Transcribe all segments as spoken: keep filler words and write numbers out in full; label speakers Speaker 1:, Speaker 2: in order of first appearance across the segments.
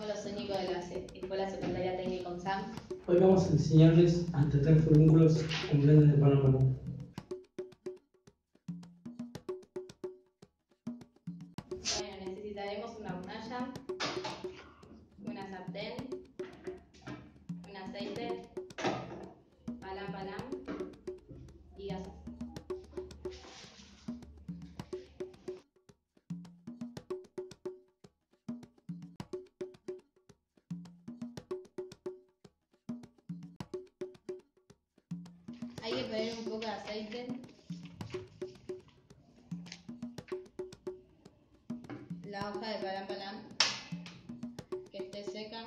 Speaker 1: Hola, soy Nico de la Escuela Secundaria Técnica UNSAM.
Speaker 2: Hoy vamos a enseñarles a detectar furúnculos con blends de palo a palo.
Speaker 1: Bueno, necesitaremos una hornalla, una sartén, un aceite, palam palam y gas. Hay que poner un poco de aceite, la hoja de palam palam que esté seca,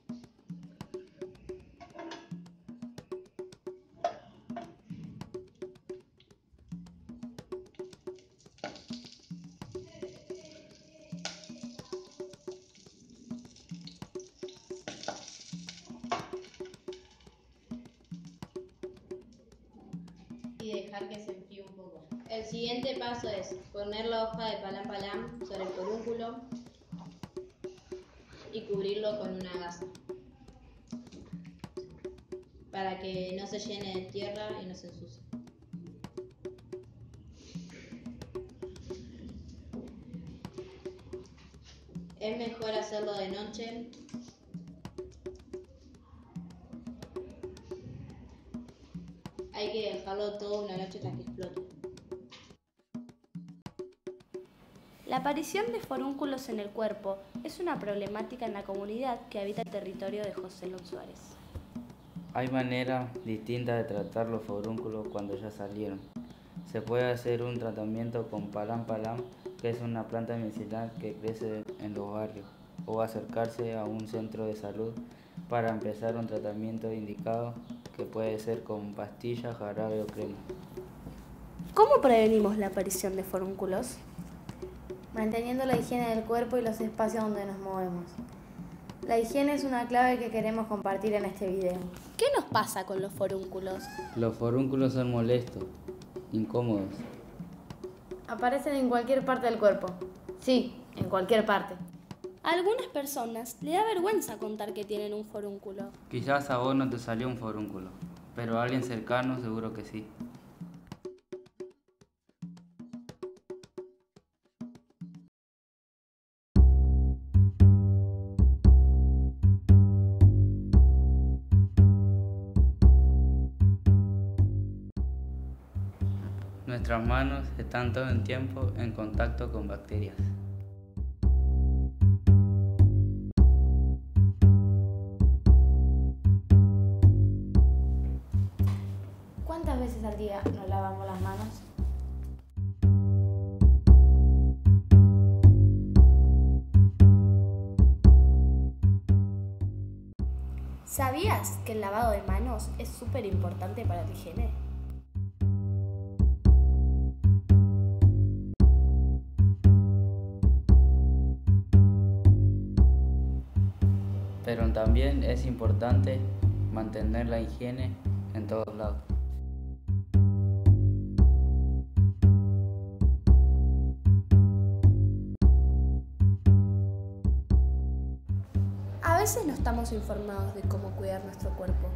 Speaker 1: y dejar que se enfríe un poco. El siguiente paso es poner la hoja de palam palam sobre el forúnculo y cubrirlo con una gasa para que no se llene de tierra y no se ensucie. Es mejor hacerlo de noche. Hay que dejarlo todo una noche hasta que explote.
Speaker 3: La aparición de forúnculos en el cuerpo es una problemática en la comunidad que habita el territorio de José Lon Suárez.
Speaker 4: Hay maneras distintas de tratar los forúnculos cuando ya salieron. Se puede hacer un tratamiento con palam palam, que es una planta medicinal que crece en los barrios, o acercarse a un centro de salud para empezar un tratamiento indicado, que puede ser con pastillas, jarabe o crema.
Speaker 3: ¿Cómo prevenimos la aparición de forúnculos?
Speaker 5: Manteniendo la higiene del cuerpo y los espacios donde nos movemos. La higiene es una clave que queremos compartir en este video.
Speaker 3: ¿Qué nos pasa con los forúnculos?
Speaker 4: Los forúnculos son molestos, incómodos.
Speaker 5: Aparecen en cualquier parte del cuerpo. Sí, en cualquier parte.
Speaker 3: A algunas personas le da vergüenza contar que tienen un forúnculo.
Speaker 4: Quizás a vos no te salió un forúnculo, pero a alguien cercano seguro que sí. Nuestras manos están todo el tiempo en contacto con bacterias.
Speaker 5: ¿Cuántas veces al día nos lavamos las manos?
Speaker 3: ¿Sabías que el lavado de manos es súper importante para la higiene?
Speaker 4: Pero también es importante mantener la higiene en todos lados.
Speaker 3: A veces no estamos informados de cómo cuidar nuestro cuerpo.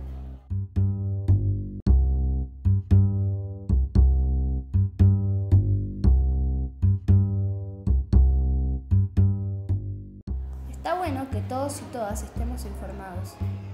Speaker 3: Está bueno que todos y todas estemos informados.